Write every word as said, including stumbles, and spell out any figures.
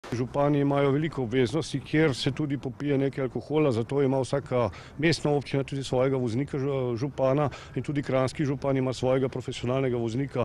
Župani imajo veliko obveznosti, kjer se tudi popije nekaj alkohola, zato ima vsaka mestna občina tudi svojega voznika župana in tudi kranjski župan ima svojega profesionalnega voznika.